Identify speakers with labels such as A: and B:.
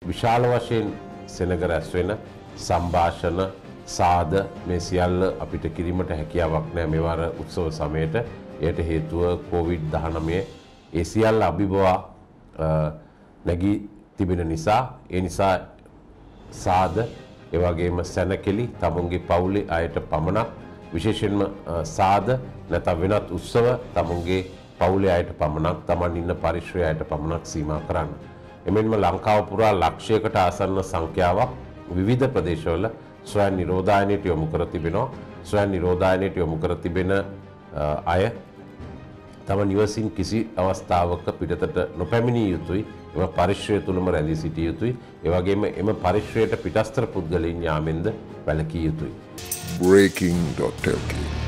A: විශාල වශයෙන් සෙනග රැස් වෙන සංഭാෂණ සාද මේ සියල්ල අපිට කිරීමට හැකියාවක් නැහැ මෙවර උත්සව සමයට. එයට හේතුව COVID-19 ඒ සියල්ල අභිබවා නැගී තිබෙන නිසා ඒ නිසා සාද ඒ වගේම සැනකෙලි තමුන්ගේ පවුලේ අයට පමණක් විශේෂයෙන්ම සාද නැත්නම් වෙනත් උත්සව තමුන්ගේ පවුලේ අයට පමණක් තමන් ඉන්න පරිශ්‍රයේ අයට පමණක් සීමා කරන්න. එමෙන්ම ලංකාව පුරා ලක්ෂයකට ආසන්න සංඛ්‍යාවක් විවිධ ප්‍රදේශවල ස්වයං නිරෝධායනයට යොමු කර තිබෙනවා. ස්වයං නිරෝධායනයට යොමු කර තිබෙන අය තම නිවසින් කිසි අවස්ථාවක පිටතට නොපැමිණිය යුතුයි. එම පරිශ්‍රය තුළම රැඳී සිටිය යුතුයි. ඒ වගේම එම පරිශ්‍රයට පිටස්තර පුද්ගලයන් යාමෙන්ද වැළකී යුතුයි.
B: Breaking.lk